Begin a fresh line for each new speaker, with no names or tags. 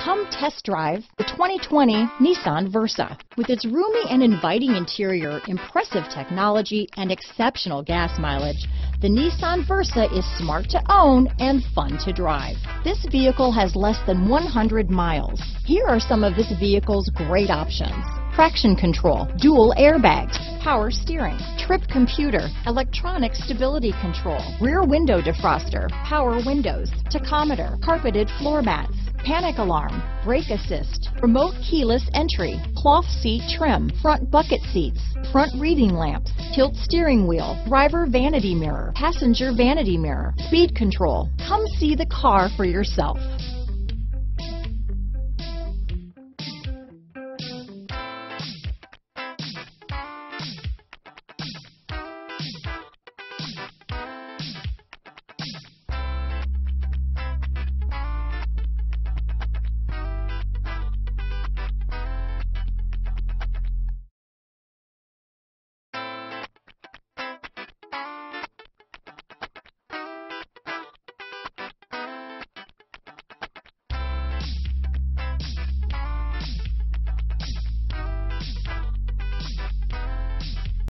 Come test drive the 2020 Nissan Versa. With its roomy and inviting interior, impressive technology, and exceptional gas mileage, the Nissan Versa is smart to own and fun to drive. This vehicle has less than 100 miles. Here are some of this vehicle's great options: traction control, dual airbags, power steering, trip computer, electronic stability control, rear window defroster, power windows, tachometer, carpeted floor mats, panic alarm, brake assist, remote keyless entry, cloth seat trim, front bucket seats, front reading lamps, tilt steering wheel, driver vanity mirror, passenger vanity mirror, speed control. Come see the car for yourself.